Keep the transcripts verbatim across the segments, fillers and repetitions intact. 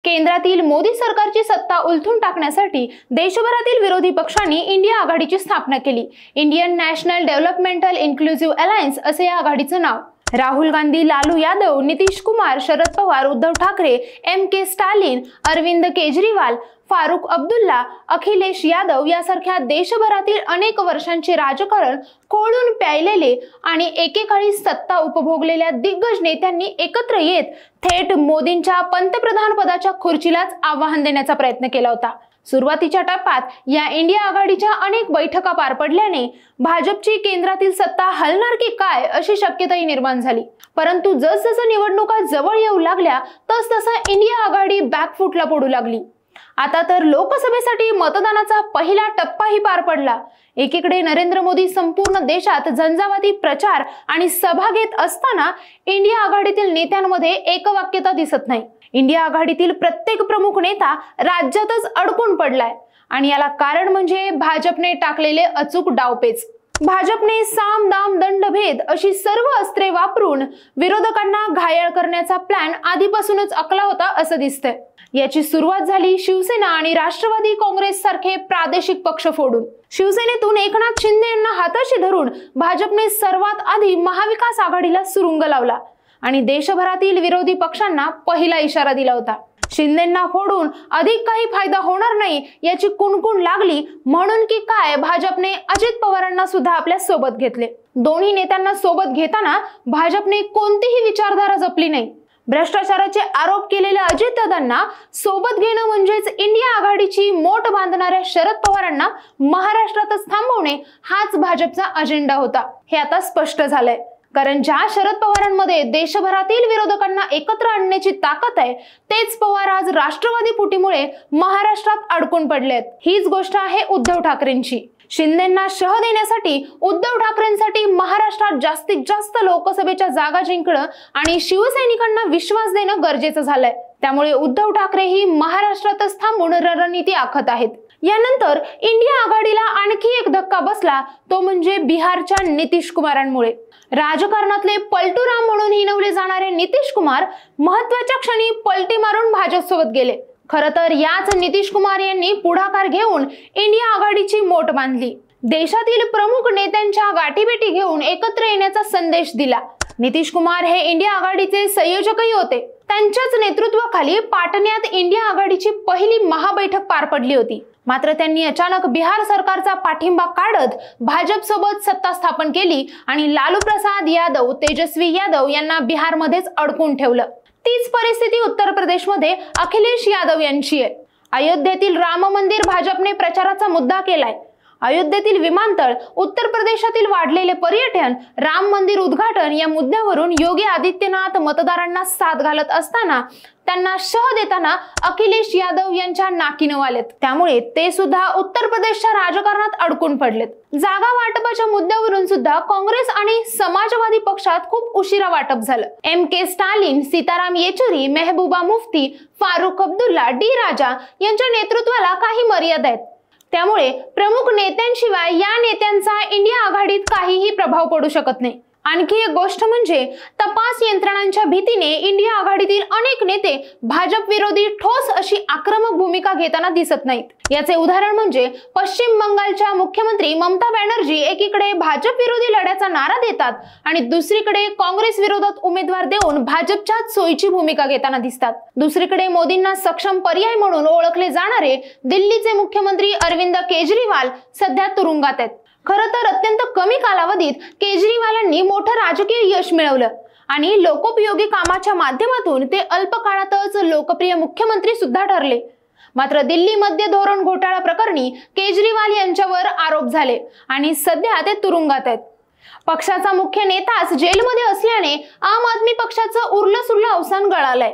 केंद्रातील मोदी सरकारची सत्ता उलथून टाकण्यासाठी देशभरातील विरोधी पक्षांनी इंडिया आघाडीची स्थापना केली। Indian national developmental inclusive alliance असे या आघाडीचं नाव। राहुल गांधी, लालू यादव, नितीश कुमार, शरद पवार, उद्धव ठाकरे, एम के स्टालिन, अरविंद केजरीवाल, फारुख अब्दुल्ला, अखिलेश यादव यासारख्या देशभरातील अनेक वर्षांचे राजकारण खोळून प्यायलेले आणि एकेकाळी सत्ता उपभोगलेल्या दिग्गज नेत्यांनी एकत्र येत थेट मोदींच्या पंतप्रधान पदाच्या खुर्चीलाच आव्हान देण्याचा प्रयत्न केला होता। सुरुवातीच्या टप्प्यात या इंडिया आघाडीच्या अनेक बैठका पार पडल्याने भाजपची केंद्रातील सत्ता हलणार की काय अशी शक्यताही निर्माण झाली। परंतु जसजसं निवडणुका जवळ येऊ लागल्या तसतसं इंडिया आघाडी बॅकफुटला पडू लागली। आता तर लोकसभेसाठी मतदानाचा पहिला टप्पाही पार पडला। एकीकडे नरेंद्र मोदी संपूर्ण देशात झंझावाती प्रचार आणि सभा घेत असताना इंडिया आघाडीतील नेत्यांमध्ये एकवाक्यता दिसत नाही। इंडिया आघाडीतील प्रत्येक प्रमुख नेता राज्यातच अडकून पडलाय आणि याला कारण म्हणजे भाजपने टाकलेले अचूक डावपेच। भाजपने साम दाम दंड भेद अशी सर्व अस्त्रे वापरून विरोधकांना घायल करण्याचा प्लॅन आधीपासूनच आखला होता असं दिसतंय। याची सुरुवात झाली शिवसेना आणि राष्ट्रवादी काँग्रेस सारखे प्रादेशिक पक्ष फोडून। शिवसेनेतून एकनाथ शिंदे यांना हाताशी धरून भाजपने सर्वात आधी महाविकास आघाडीला सुरुंग लावला आणि देशभरातील विरोधी पक्षांना पहिला इशारा दिला होता। शिंदेंना फोडून अधिक काही फायदा होणार नाही याची कुणकुण लागली म्हणून की काय भाजपने अजित पवारांना सुद्धा आपल्या सोबत घेतले। दोन्ही नेत्यांना सोबत घेताना भाजपने कोणतीही विचारधारा जपली नाही। भ्रष्टाचाराचे आरोप केलेल्या अजितदादांना सोबत घेणं म्हणजेच इंडिया आघाडीची मोट बांधणाऱ्या शरद पवारांना महाराष्ट्रातच थांबवणे हाच भाजपचा अजेंडा होता हे आता स्पष्ट झालंय। कारण ज्या शरद पवारांमध्ये देशभरातील विरोधकांना एकत्र आणण्याची ताकद आहे तेच पवार आज राष्ट्रवादी फुटीमुळे महाराष्ट्रात अडकून पडलेत। हीच गोष्ट आहे उद्धव ठाकरेंची। शिंदेंना शह देण्यासाठी उद्धव ठाकरेंसाठी महाराष्ट्रात जास्तीत जास्त लोकसभेच्या जागा जिंकणं आणि शिवसैनिकांना विश्वास देणं गरजेचं झालंय। त्यामुळे उद्धव ठाकरे ही महाराष्ट्रातच थांबून रणनीती आखत आहेत। यानंतर इंडिया आघाडीला आणखी एक धक्का बसला तो म्हणजे बिहारच्या नितीश कुमारांमुळे। राजकारणातले पलटूराम म्हणून हिणवले जाणारे नितीश कुमार महत्त्वाच्या क्षणी पलटी मारून भाजपसोबत गेले। खरं तर याच नितीश कुमार यांनी पुढाकार घेऊन इंडिया आघाडीची मोट बांधली। देशातील प्रमुख नेत्यांच्या गाठीभेटी घेऊन एकत्र येण्याचा संदेश दिला। नितीश कुमार हे इंडिया आघाडीचे संयोजकही होते। त्यांच्याच नेतृत्वाखाली पाटण्यात इंडिया आघाडीची पहिली महाबैठक पार पडली होती। मात्र त्यांनी अचानक बिहार सरकारचा पाठिंबा काढत भाजप सोबत सत्ता स्थापन केली आणि लालू प्रसाद यादव, तेजस्वी यादव यांना बिहारमध्येच अडकून ठेवलं। तीच परिस्थिती उत्तर प्रदेशमध्ये अखिलेश यादव यांची आहे। अयोध्येतील राम मंदिर भाजपने प्रचाराचा मुद्दा केलाय। अयोध्येतील विमानतळ, उत्तर प्रदेशातील वाढलेले पर्यटन, राम मंदिर उद्घाटन या मुद्द्यावरून योगी आदित्यनाथ मतदारांना साथ घालत असताना त्यांना शह देताना अखिलेश यादव यांच्या नाकीनऊ आलेत। त्यामुळे ते सुद्धा उत्तर प्रदेशच्या राजकारणात अडकून पडलेत। जागा वाटपाच्या मुद्द्यावरून सुद्धा काँग्रेस आणि समाजवादी पक्षात खूप उशिरा वाटप झालं। M K Stalin, Sitaram Yechury, Mehbooba Mufti, Farooq Abdullah, D Raja यांच्या नेतृत्वाला काही मर्यादा आहेत। त्यामुळे प्रमुख नेत्यांशिवाय या नेत्यांचा इंडिया आघाडीत काहीही प्रभाव पडू शकत नाही। आणखी एक गोष्ट म्हणजे तपास यंत्रणांच्या भीतीने इंडिया आघाडीतील अनेक नेते भाजप विरोधी ठोस अशी आक्रमक भूमिका घेताना दिसत नाहीत। याचे उदाहरण म्हणजे पश्चिम बंगालच्या मुख्यमंत्री ममता बॅनर्जी एकीकडे भाजप विरोधी लढ्याचा नारा देतात आणि दुसरीकडे काँग्रेस विरोधात उमेदवार देऊन भाजपच्याच सोयीची भूमिका घेताना दिसतात। दुसरीकडे मोदींना सक्षम पर्याय म्हणून ओळखले जाणारे दिल्लीचे मुख्यमंत्री अरविंद केजरीवाल सध्या तुरुंगात आहेत। खरं तर अत्यंत कमी कालावधीत केजरीवालांनी मोठं राजकीय यश मिळवलं आणि लोकोपयोगी कामाच्या माध्यमातून ते अल्प काळातच लोकप्रिय मुख्यमंत्री सुद्धा ठरले। मात्र दिल्ली मध्य धोरण घोटाळा प्रकरणी केजरीवाल यांच्यावर आरोप झाले आणि सध्या ते तुरुंगात आहेत। पक्षाचा मुख्य नेताच जेलमध्ये असल्याने आम आदमी पक्षाचं उरलं सुरलं अवसान गळालंय।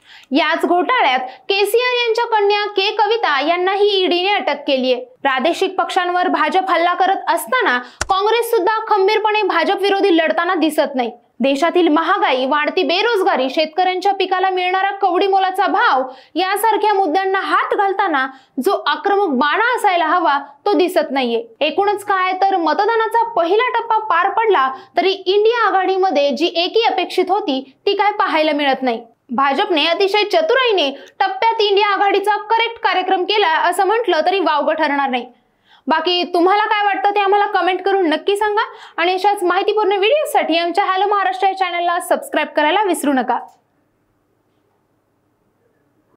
याच घोटाळ्यात केसीआर यांच्या कन्या के कविता यांनाही ईडीने अटक केली आहे। प्रादेशिक पक्षांवर भाजप हल्ला करत असताना काँग्रेस सुद्धा खंबीरपणे भाजप विरोधी लढताना दिसत नाही। देशातील महागाई, वाढती बेरोजगारी, शेतकऱ्यांच्या पिकाला मिळणारा कवडी मोलाचा भाव यासारख्या मुद्द्यांना हात घालताना जो आक्रमक बाणा असायला हवा तो दिसत नाहीये। एकूणच काय तर मतदानाचा पहिला टप्पा पार पडला तरी इंडिया आघाडीमध्ये जी एकी अपेक्षित होती ती काय पाहायला मिळत नाही। भाजपने अतिशय चतुराईने टप्प्यात इंडिया आघाडीचा करेक्ट कार्यक्रम केला असं म्हटलं तरी वावगं ठरणार नाही। बाकी तुम्हाला काय वाटतं ते आम्हाला कमेंट करून नक्की सांगा आणि अशाच माहितीपूर्ण व्हिडिओसाठी आमच्या हॅलो महाराष्ट्र या चॅनलला सबस्क्राईब करायला विसरू नका।